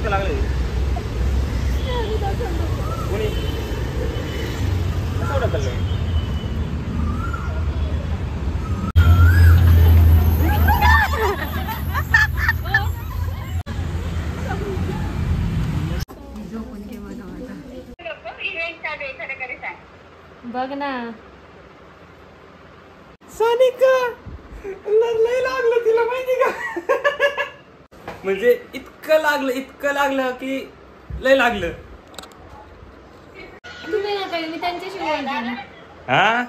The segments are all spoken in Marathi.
कसं लागले कोणी कसं ढकललंय बघ ना सानिका लय लागलं तिला माहिती का म्हणजे इतकं लागलं की लय लागलं तुम्ही ना काही मी त्यांच्याशी बोलते हा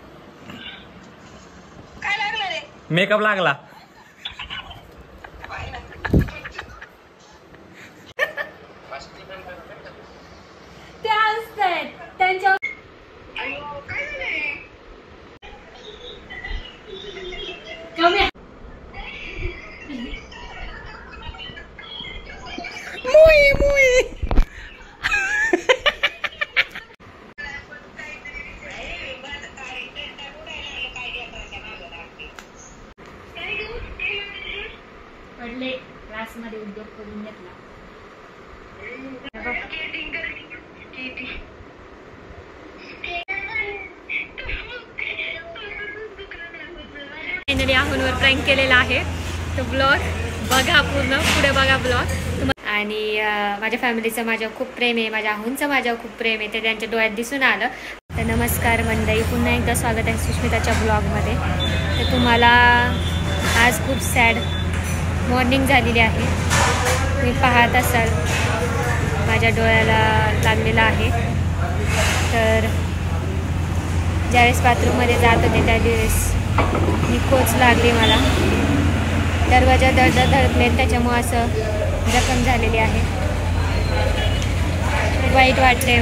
काय लागलं रे मेकअप लागला ते असतात त्यांच्या कमी पडले क्लास मध्ये उद्योग करून घेतला फायनली आहोनवर प्रँक केलेला आहे तो ब्लॉग बघा पूर्ण पुढे बघा ब्लॉग आणि माझ्या फॅमिलीचं माझ्यावर खूप प्रेम आहे माझ्या आहोंचं माझ्यावर खूप प्रेम आहे ते त्यांच्या डोळ्यात दिसून आलं तर नमस्कार मंडळी पुन्हा एकदा स्वागत आहे सुष्मिताच्या ब्लॉगमध्ये तर तुम्हाला आज खूप सॅड मॉर्निंग झालेली आहे तुम्ही पाहत असाल माझ्या डोळ्याला लागलेला आहे तर ज्यावेळेस बाथरूममध्ये जात होते त्या दिवस मी कोच लागली मला दरवाजा धडधडले त्याच्यामुळं असं जखम झालेली आहे वाईट वाटतंय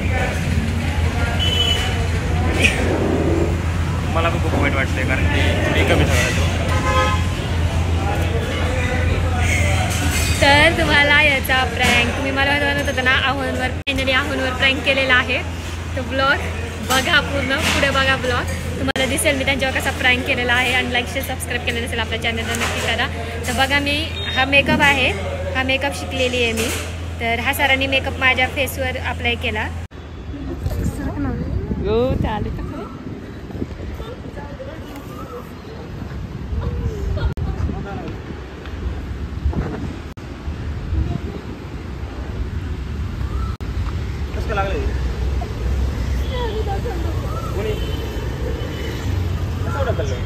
मला पण खूप वाईट वाटतंय कारण की मेकअप तर तुम्हाला याचा प्रँक तुम्ही मला म्हणत होता ना आहोनवर फायनली आहोनवर प्रँक केलेला आहे तो ब्लॉग बघा पूर्ण पुढे बघा ब्लॉग तुम्हाला दिसेल मी त्यांच्यावर कसा प्रँक केलेला आहे आणि लाईक शेअर सबस्क्राईब केलेलं असेल आपल्या चॅनलला नक्की करा तर बघा मी हा मेकअप आहे हा मेकअप शिकलेली आहे मी तर हा सरांनी मेकअप माझ्या फेसवर अप्लाय केला कसं लागले कोणी कसं ढकललंय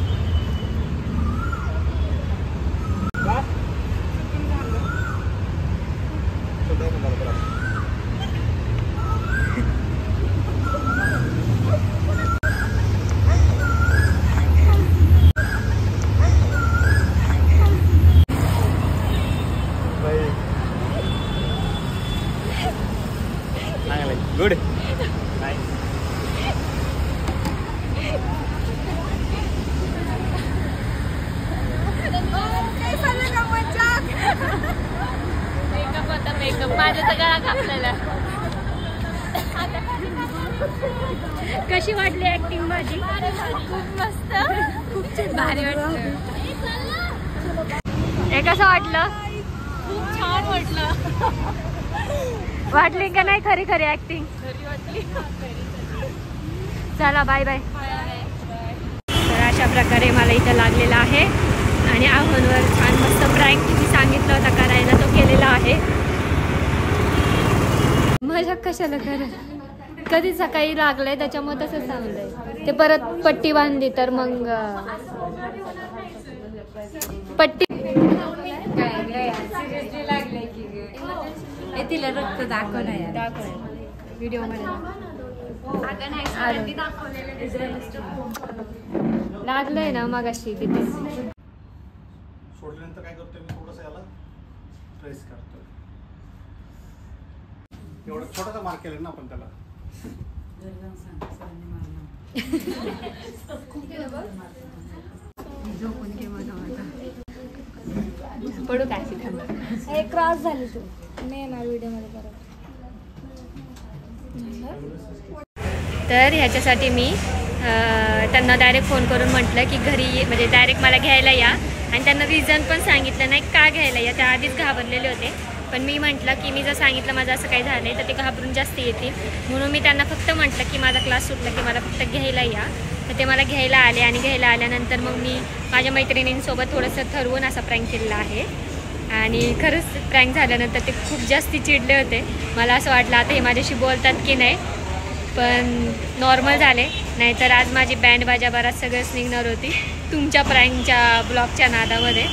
गुड मेकअप होता मेकअप माझ्या तर गळा कापलेला कशी वाटली ऍक्टिंग माझी खूप मस्त खूप भारी वाटलं हे कसं वाटलं खूप छान वाटलं वाटली का नाही खरी खरी ऍक्टिंग चला बाय बाय तर अशा प्रकारे मला इथं लागलेला आहे आणि आव्हानवर छान मस्त प्रँक किती सांगितलं होतं करायला तो केलेला आहे मजा कशाला कर कधी सकाळी लागलंय त्याच्यामुळे तसं सांगलंय ते परत पट्टी बांधली तर मग पट्टी तिला रक्त दाखवणार व्हिडिओ मध्ये लागलंय ना मगाशी तिथे सोडल्यानंतर काय करतोय मी थोडंसं याला प्रेस करतोय एवढा छोटासा मार्क केला ना आपण त्याला पडू काय क्रॉस झाली तू नाही ना व्हिडिओ मध्ये परत तर ह्याच्यासाठी मी त्यांना डायरेक्ट फोन करून म्हटलं की घरी म्हणजे डायरेक्ट मला घ्यायला या आणि त्यांना रिझन पण सांगितलं नाही का घ्यायला या. त्या आधीच घाबरलेले होते, पण मी म्हटलं की मी जर सांगितलं माझं असं काही झालं तर ते घाबरून जास्त येतील, म्हणून मी त्यांना फक्त म्हटलं की माझा क्लास सुटला की मला फक्त घ्यायला या. तर ते मला घ्यायला आले आणि घ्यायला आल्यानंतर मग मी माझ्या मैत्रिणींसोबत थोडंसं ठरवून असा प्रँक केलेला आहे. आणि खरंच प्रँक झाल्यानंतर ते खूप जास्त चिडले होते. मला असं वाटलं आता हे माझ्याशी बोलतात की नाही, पण नॉर्मल झाले. नाहीतर आज माझी बँड बाजा बराच सगळंच निघणार होती तुमच्या प्रँकच्या ब्लॉगच्या नादामध्ये.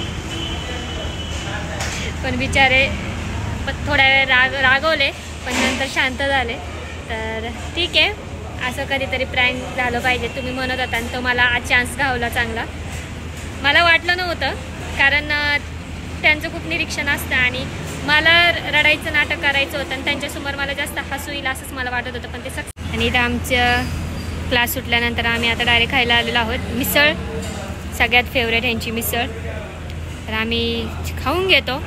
पण बिचारे थोड्या वेळ रागवले, पण नंतर शांत झाले. तर ठीक आहे, असं कधीतरी प्रँक झालं पाहिजे. तुम्ही म्हणत होता आणि तो मला आज चान्स घावला चांगला. मला वाटलं नव्हतं, कारण त्यांचं खूप निरीक्षण असतं आणि मला रडायचं नाटक करायचं होतं आणि त्यांच्यासमोर मला जास्त हसू येईल असंच मला वाटत होतं, पण ते सक्सेस. आणि इथं आमचं क्लास सुटल्यानंतर आम्ही आता डायरेक्ट खायला आलेलो आहोत मिसळ. सगळ्यात फेवरेट ह्यांची मिसळ. तर आम्ही खाऊन घेतो.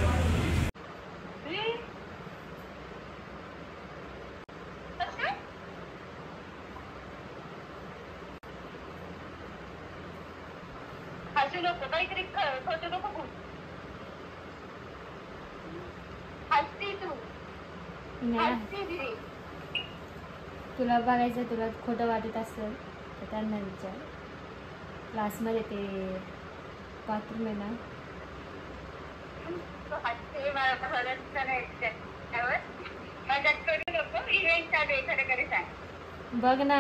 तुला बघायचं, तुला खोटं वाटत असेल तर त्यांना विचार. क्लासमध्ये ते बाथरूम आहे ना, बघ ना.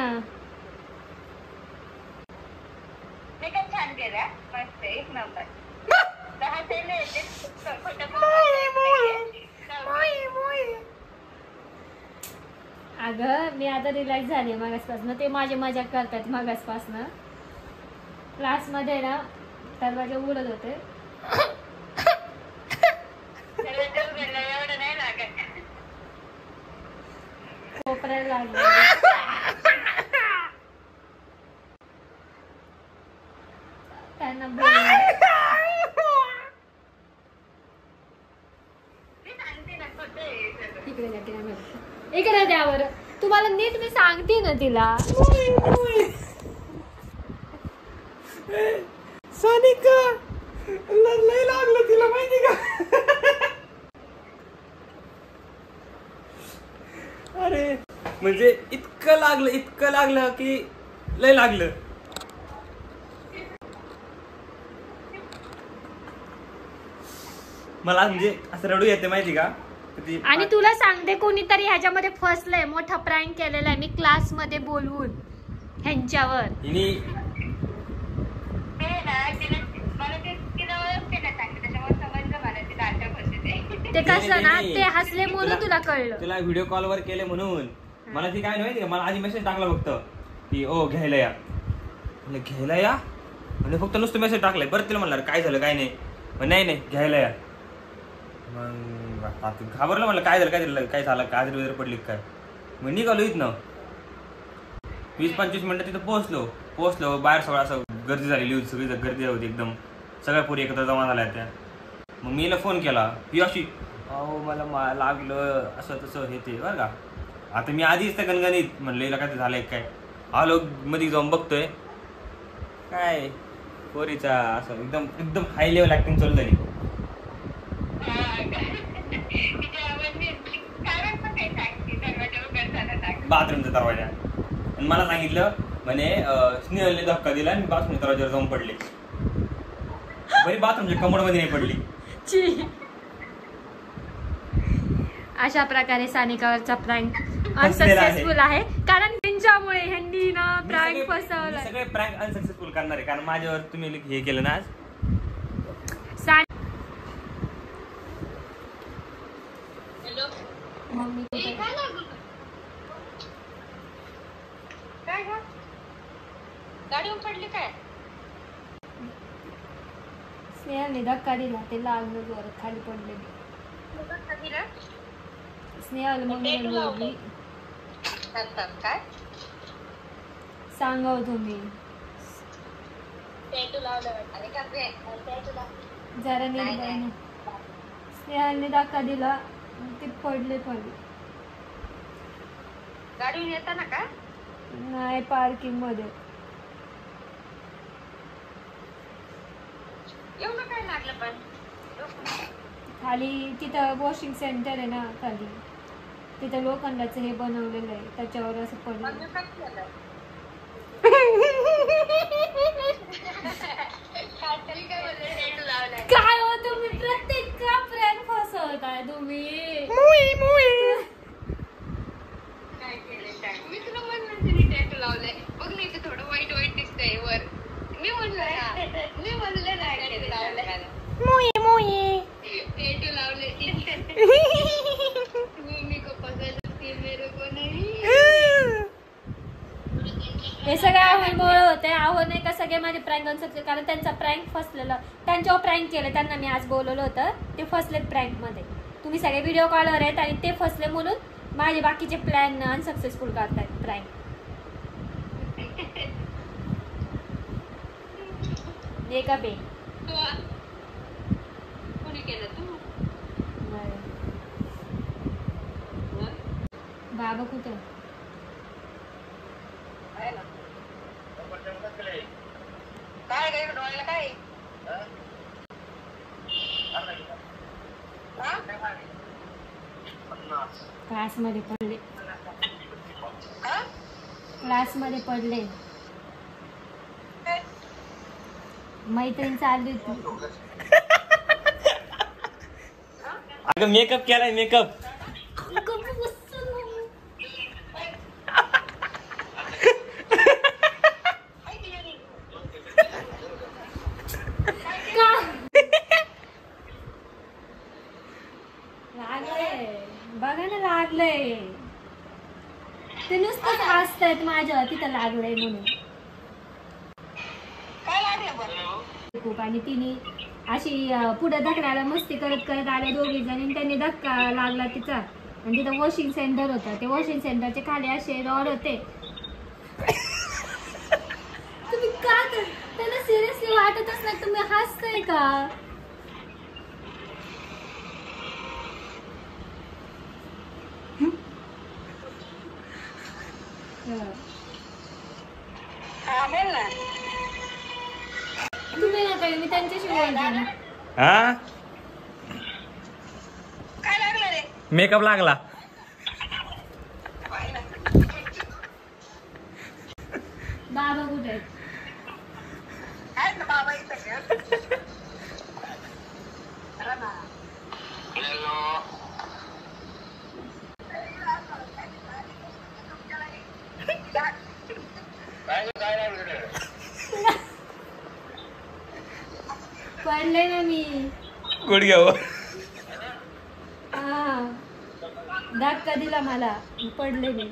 छान केला, मस्त एक नंबर. अगं मी आता रिलॅक्स झाली मागासपासनं. ते माझी मजाक करतात मागासपासनं. क्लासमध्ये ना दरवाजे उघडत होते. एवढं नाही लागत. कोपऱ्याला लागले. त्यांना इकडे द्यावर. तुम्हाला नीट मी सांगते ना तिला. सानिका लय लागलं तिला माहिती का. अरे म्हणजे इतकं लागलं की लय लागलं. मला म्हणजे असं रडू येते माहिती का. आणि तुला सांगते, कोणीतरी ह्याच्यामध्ये फसलंय. मोठा प्रँक केलेला आहे मी क्लासमध्ये बोलवून ह्यांच्यावर. ते कसं ना, ते हसले म्हणून तुला कळलं. तुला व्हिडिओ कॉलवर केले म्हणून. मला ती काय माहिती का, मला आधी मेसेज टाकला फक्त की ओ घ्यायला या. घ्यायला या म्हणजे फक्त नुसतं मेसेज टाकलाय. बरं तिला म्हणलं काय झालं काय नाही, नाही घ्यायला या. मग घाबरलं, म्हणलं काय झालं काय झालं, काजरी वगैरे पडली काय. मग निघालो इथनं. 20-25 मिनिटं तिथं पोहोचलो. बाहेर सगळं असं गर्दी झालेली होती, सगळी गर्दी होती एकदम. सगळ्या पोरी एकत्र जमा झाल्या त्या. मग मी हिला फोन केला ही अशी अहो मला लागलं असं तसं हे ते बरं का. आता मी आधीच त्या गणगणित म्हणलं हिला काय झालंय काय. आलो मध्ये जाऊन बघतोय काय पोरीचा असं एकदम हाय लेवल ऍक्टिंग चालू झाली. बाथरूमचा दरवाजा. आणि मला सांगितलं म्हणे स्नेहलने धक्का दिला आणि बाथरूमच्या दरवाजावर जाऊन पडले. बरी बाथरूमच्या कमोडमध्ये नाही पडली. अशा प्रकारे सानिकावरचा प्रँक अनसक्सेसफुल आहे, कारण त्यांच्यामुळे ह्यांनी ना प्रँक फसवला. सगळे प्रँक अनसक्सेसफुल करणार आहे, कारण माझ्यावर तुम्ही हे केलं ना आज. मम्मी गाडीवर पडली काय. स्नेहाने धक्का दिला, ते लागलं जोरात, खाली पडले. स्नेहाला मम्मी बोलली काय सांगाव तुम्ही जरा नीट. स्नेहाने धक्का दिला, ते पडले. गाडीवर येताना का नाही, पार्किंग मध्ये. एवढं काय लागलं पण खाली तिथं वॉशिंग सेंटर आहे ना खाली, तिथं लोखंडाचं हे बनवलेलं आहे, त्याच्यावर असं पडलं. मग काय केलं? काहीतरी काय बोलले, tattoo लावलाय. काय हो तुम्ही प्रत्येक प्रँक फसवताय तुम्ही. काय केलंय काय? मी तुला म्हणलं तिने tattoo लावलाय. बघ नाही ते थोडं वाईट वाईट दिसतंय वर. मी म्हणलं ना tattoo लावलाय. tattoo लावले तिने. मम्मी को पसंद थी मेरे को नहीं. हे सगळं आव्हानमुळे होते. आव्हान नाही का सगळे माझे प्रँक सक्सेस, कारण त्यांचा प्रँक फसलेला, त्यांच्यावर प्रँक केलं. त्यांना मी आज बोलवलं होतं, ते फसलेत प्रँक मध्ये. तुम्ही सगळे व्हिडिओ कॉलवर आहेत आणि ते फसले म्हणून माझे बाकीचे प्लॅन अनसक्सेसफुल करतायत प्रँक. एका पे कोणी केलं तू? बाबा कुठं? काय काय डोळ्याला काय? क्लास मध्ये पडले, क्लास मध्ये पडले. मैत्रीण चालली होती. अगं मेकअप केलाय, मेकअप. लागलंय बघा ना, लागलंय. ते नुसतंच हसतायत माझ्या तिथं लागलंय म्हणून. काय लागलं बरं? खूप. आणि तिने अशी पुढे ढकलायला मस्ती करत करत आल्या दोघी जणी, त्यांनी धक्का लागला तिचा. आणि तिथं वॉशिंग सेंटर होतं, ते वॉशिंग सेंटरचे खाली असे रॉड होते. तुम्ही का त्याला सिरियसली वाटतच नाही, तुम्ही हसताय का? हा बोल ना. तुम्ही ना काही, मी त्यांच्याशी बोलते ना. हा काय लागलं रे? मेकअप लागला. बाबा कुठे आहेत? आहेत ना बाबा इथं का? चला ना. पडले ना मी. गुडघ्यावर हा, धक्का दिला मला, पडले मी.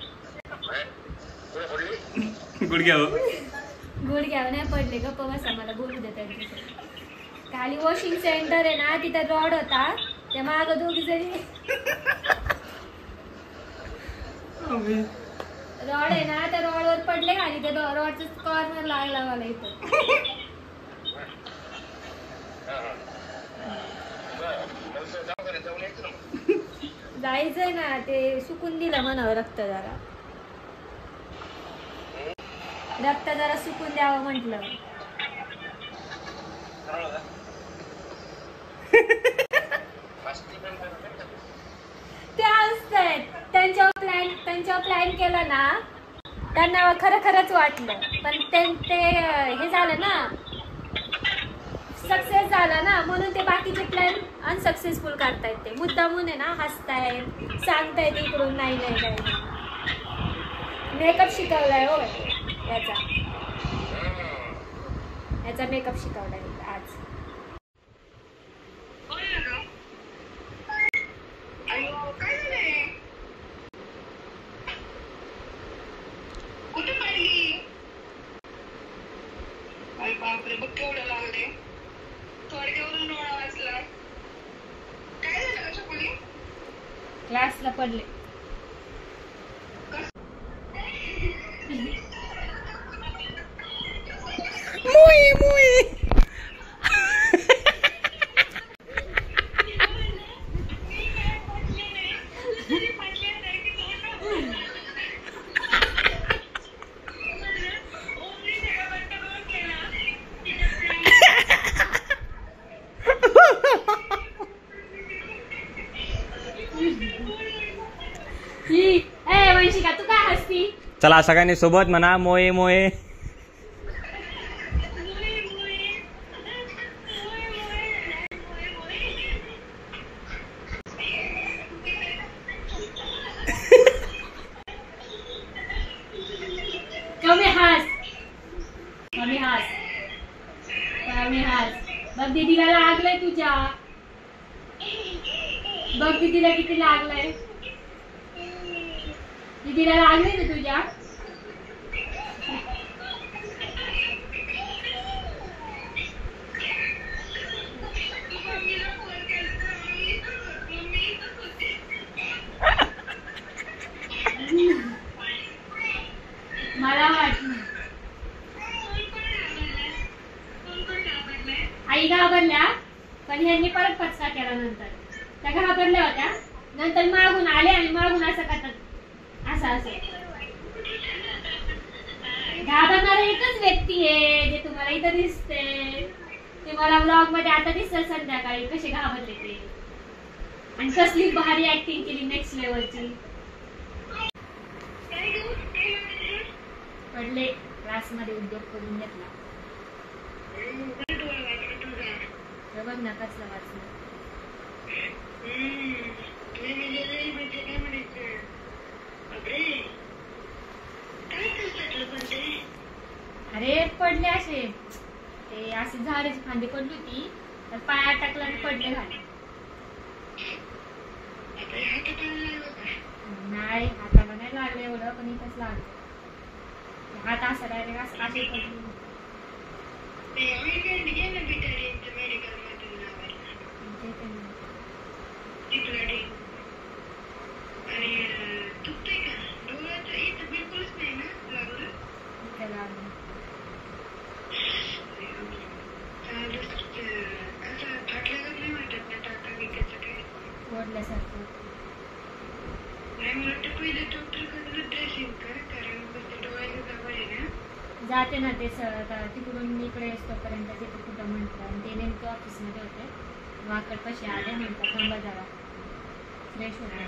गुडघ्यावर गुडघ्यावर नाही पडले, गप्प बसा, मला बोलू दे त्यांच्याशी. खाली वॉशिंग सेंटर आहे ना, तिथं रॉड होता, त्या माग दोघी जणी रॉड आहे ना, त्या रॉडवर पडले आणि त्या रॉडचा कॉर्नर लागला मला इथं. जायचंय ना, ते सुकून दिलं म्हणावं, रक्त जरा सुकून द्यावं म्हटलं. ते असतायत त्यांच्यावर प्लॅन केला ना, त्यांना खरंच वाटलं, पण ते हे झालं ना, सक्सेस झाला ना, म्हणून ते बाकीचे प्लॅन अनसक्सेसफुल करतायत. ते मुद्दामून आहे ना, हसतायत, सांगतायत इकडून नाही काय. मेकअप शिकवलाय हो याचा मेकअप शिकवलाय आज. अयो काय झालंय? कुठे पडली? अरे बापरे, बघ केवढं लागले. थोडक्यावरून डोळा वाचला. काय झालं का चकुली? क्लासला पडले. ए वंशिका तू काय हसती? चला सगळ्यांनी सोबत म्हणा मोये मोये. कमी हास, कमी हास, कमी हास. बघ दीदीला लागलंय तुझ्या, बघ दीदीला किती लागलंय. दीदीला लागलंय ना तुझ्या. मला वाटलं आई घाबरल्या, पण ह्यांनी परत पचका केला. नंतर त्या घाबरल्या होत्या, नंतर मागून आले आणि मागून असं करतात, असं असं. घाबरणारा एकच व्यक्ती आहे जे तुम्हाला इथं दिसते. तुम्हाला व्लॉग मध्ये आता दिसत संध्याकाळी कसे घाबरले ते, आणि कसली भारी ऍक्टिंग केली नेक्स्ट लेवलची. पडले क्लास मध्ये उद्योग करून घेतला. बघ ना कसलं वाचलं. अरे पडले असे, ते असे झाडाची फांदी पडली होती, तर पाय अटकला आणि पडले घाले. नाही हाताला नाही लागले एवढं, पण इथंच लागलं. हात असा डायरेक्ट असं असे पडले. ओढल्यासारखं जाते ना ते तिकडून इकडे येतोपर्यंत तिथे कुठं म्हटलं, आणि ते नेमकं ऑफिसमध्ये होते. वाकड कसे आले म्हणतात, थांबा जरा फ्रेश होते.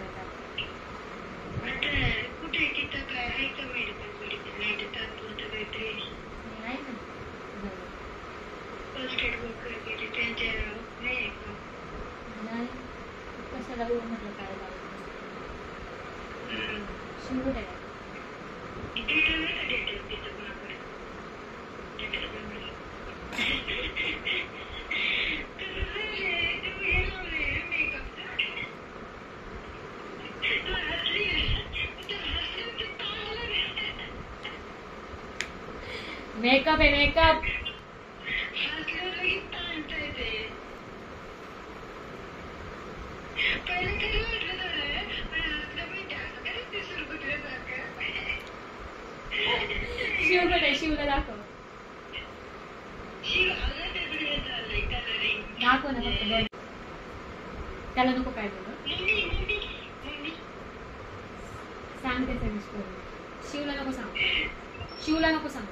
नाही कशाला म्हटलं काय शिवड आहे. मेकअप आहे मेकअप. शिवकडे शिवला दाखव, दाखव ना फक्त. त्याला नको काय बोल, सांग ते सगळी. शिवला नको सांग, शिवला नको सांग.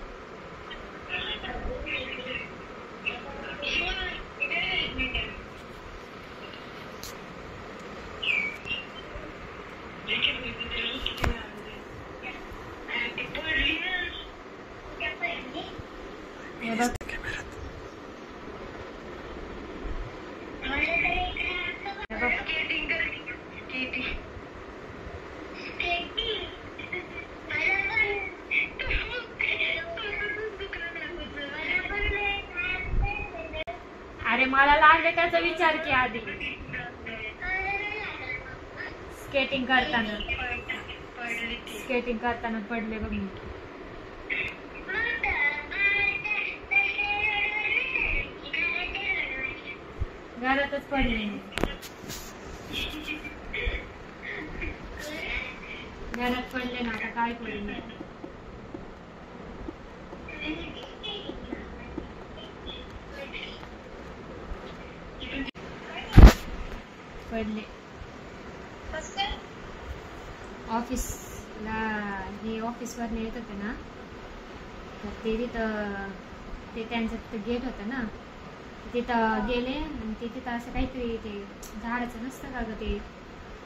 अरे मला लागले त्याचा विचार की आधी. स्केटिंग करताना पडले बघ मी. घरातच पडले, घरात पडले ना. आता काय पडले, पडले. ऑफिसला हे ऑफिसवर येत होते ना, तर ते तिथं ते त्यांचं गेट होतं ना, तिथं गेले आणि ते तिथं असं काहीतरी ते झाडाचं नसतं का ग, ते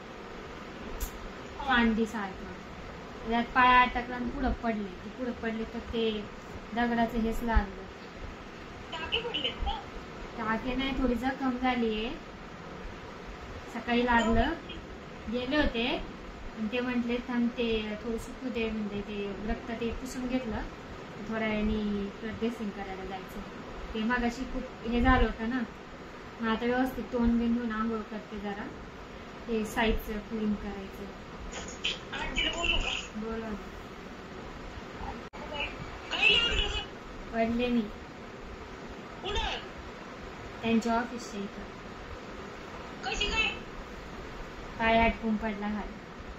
फांदी सारखं त्यात पाया अटकला आणि पुढं पडले तर ते दगडाचं हेच लागलं. टाके नाही, थोडी जखम झालीये. सकाळी लागलं, गेले होते आणि ते म्हटले थांब ते थोडं सुकू दे, म्हणजे ते रक्त ते पुसून घेतलं, थोड्या वेळाने ड्रेसिंग करायला जायचं. ते मागाशी खूप हे झालं होतं ना, मग आता व्यवस्थित तोंड बिंदून आंघोळ करते, जरा ते साईडचं क्लीन करायचं. बोला. पडले मी त्यांच्या ऑफिसच्या इथं. पाय आटकून पडला घाल.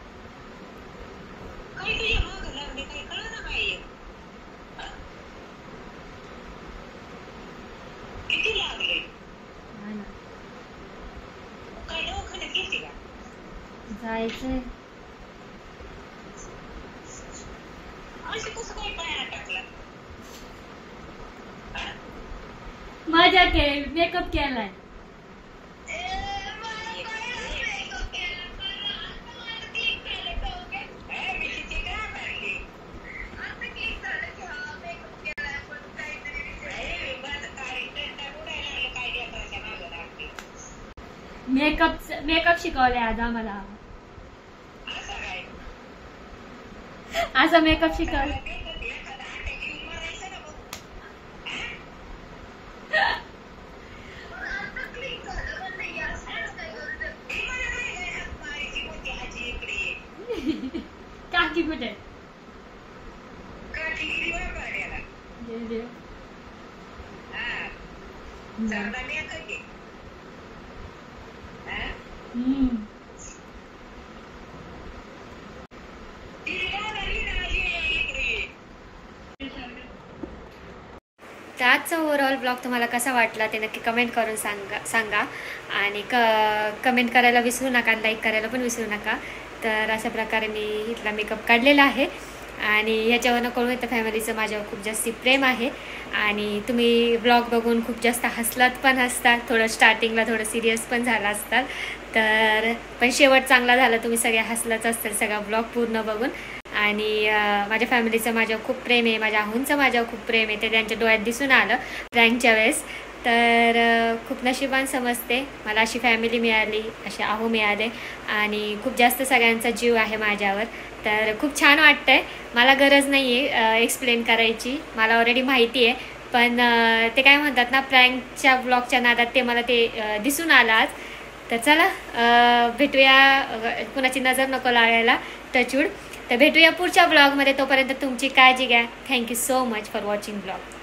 जायचंय. मजा केली, मेकअप केलाय. मेकअप शिकवले आज आम्हाला. असं मेकअप शिकवलं. काकी कुठे? तर आजचा ओव्हरऑल ब्लॉग तुम्हाला कसा वाटला ते नक्की कमेंट करून सांगा आणि कमेंट करायला विसरू नका, लाईक करायला पण विसरू नका. तर अशा प्रकारे मी इथला मेकअप काढलेला आहे आणि ह्याच्यावरनं कळून येतं फॅमिलीचं माझ्यावर खूप जास्ती प्रेम आहे. आणि तुम्ही ब्लॉग बघून खूप जास्त हसलात पण असतात, थोडं स्टार्टिंगला थोडं सिरियस पण झाला असतात, तर पण शेवट चांगला झाला, तुम्ही सगळे हसलाच असतात सगळा ब्लॉग पूर्ण बघून. आणि माझ्या फॅमिलीचं माझ्यावर खूप प्रेम आहे, माझ्या आहूंचं माझ्यावर खूप प्रेम आहे, ते त्यांच्या डोळ्यात दिसून आलं प्रँकच्या वेळेस. तर खूप नशिबान समजते मला अशी फॅमिली मिळाली, असे आहू मिळाले आणि खूप जास्त सगळ्यांचा जीव आहे माझ्यावर. तर खूप छान वाटतं आहे. मला गरज नाही आहे एक्सप्लेन करायची, मला ऑलरेडी माहिती आहे, पण ते काय म्हणतात ना, प्रँकच्या ब्लॉगच्या नादात ते मला ते दिसून आलं आज. तर चला भेटूया, कुणाची नजर नको लागायला, टचवूड. तर भेटूया पुढच्या ब्लॉगमध्ये. तोपर्यंत तुमची काळजी घ्या. Thank you so much for watching blog.